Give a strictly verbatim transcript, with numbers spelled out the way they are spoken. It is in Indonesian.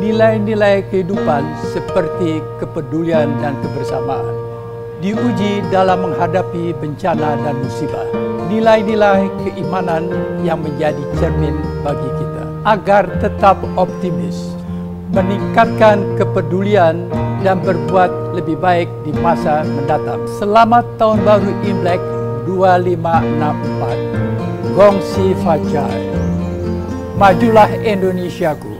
Nilai-nilai kehidupan seperti kepedulian dan kebersamaan diuji dalam menghadapi bencana dan musibah. Nilai-nilai keimanan yang menjadi cermin bagi kita agar tetap optimis, meningkatkan kepedulian dan berbuat lebih baik di masa mendatang. Selamat Tahun Baru Imlek dua lima enam empat. Gong Xi Fa Cai. Majulah Indonesiaku.